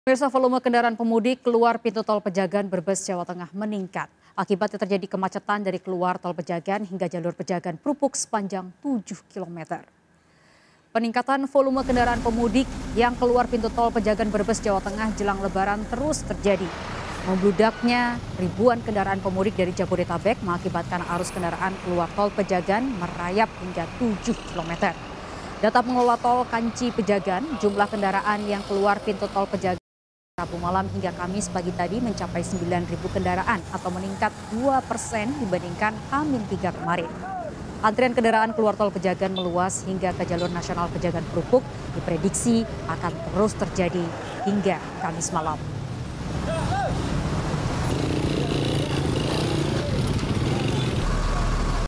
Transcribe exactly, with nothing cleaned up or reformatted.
Pemirsa, volume kendaraan pemudik keluar pintu tol Pejagan Brebes, Jawa Tengah meningkat. Akibatnya terjadi kemacetan dari keluar tol Pejagan hingga jalur Pejagan Prupuk sepanjang tujuh kilometer. Peningkatan volume kendaraan pemudik yang keluar pintu tol Pejagan Brebes, Jawa Tengah jelang Lebaran terus terjadi. Membludaknya ribuan kendaraan pemudik dari Jabodetabek mengakibatkan arus kendaraan keluar tol Pejagan merayap hingga tujuh kilometer. Data pengelola tol Kanci Pejagan, jumlah kendaraan yang keluar pintu tol Pejagan Rabu malam hingga Kamis pagi tadi mencapai sembilan ribu kendaraan atau meningkat dua persen dibandingkan H tiga kemarin. Antrian kendaraan keluar tol Pejagan meluas hingga ke jalur nasional Pejagan Prupuk diprediksi akan terus terjadi hingga Kamis malam.